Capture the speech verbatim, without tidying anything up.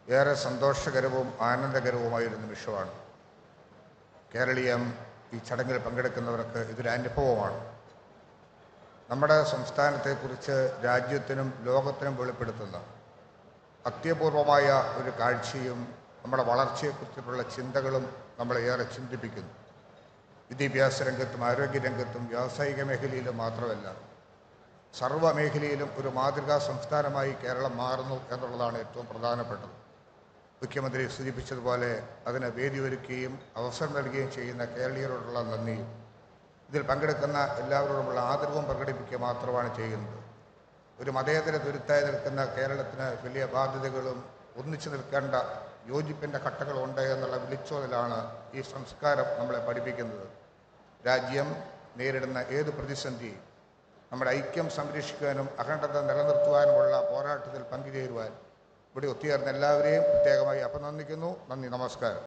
ഏറെ സന്തോഷകരവും ആനന്ദകരവുമായൊരു നിമിഷമാണ്. കേരളീയം ഈ ചടങ്ങിൽ പങ്കെടുക്കുന്നവർക്ക് ഇതൊരു അനുഭവമാണ്. നമ്മുടെ സംസ്ഥാനത്തെക്കുറിച്ച് രാജ്യത്തിനും ലോകത്തിനും വെളിപ്പെടുത്തുന്ന അത്യപൂർവമായ ഒരു കാഴ്ചയും നമ്മുടെ വളർച്ചയെക്കുറിച്ചിട്ടുള്ള ചിന്തകളും നമ്മളെ ഏറെ ചിന്തിപ്പിക്കുന്നു. വിദ്യാഭ്യാസ രംഗത്തും ആരോഗ്യരംഗത്തും വ്യാവസായിക മേഖലയിലും മാത്രമല്ല, സർവ്വ മേഖലയിലും ഒരു മാതൃകാ സംസ്ഥാനമായി കേരളം മാറുന്നു എന്നുള്ളതാണ് ഏറ്റവും പ്രധാനപ്പെട്ടത്. മുഖ്യമന്ത്രി സൂചിപ്പിച്ചതുപോലെ അതിന് വേദിയൊരുക്കുകയും അവസരം നൽകുകയും ചെയ്യുന്ന കേരളീയരോടുള്ള നന്ദിയും ഇതിൽ പങ്കെടുക്കുന്ന എല്ലാവരോടുമുള്ള ആദരവും പ്രകടിപ്പിക്കുക മാത്രമാണ് ചെയ്യുന്നത്. ഒരു മതേതര തുരുത്തായി നിൽക്കുന്ന കേരളത്തിന് വലിയ ബാധ്യതകളും ഒന്നിച്ചു നിൽക്കേണ്ട യോജിപ്പിൻ്റെ ഘട്ടങ്ങളുണ്ട് എന്നുള്ള വിളിച്ചോതിലാണ് ഈ സംസ്കാരം നമ്മളെ പഠിപ്പിക്കുന്നത്. രാജ്യം നേരിടുന്ന ഏത് പ്രതിസന്ധിയും നമ്മുടെ ഐക്യം സംരക്ഷിക്കുവാനും അഖണ്ഡത നിലനിർത്തുവാനുമുള്ള പോരാട്ടത്തിൽ പങ്കുചേരുവാൻ ഇവിടെ ഒത്തുചേർന്ന എല്ലാവരെയും പ്രത്യേകമായി അഭിനന്ദിക്കുന്നു. നന്ദി, നമസ്കാരം.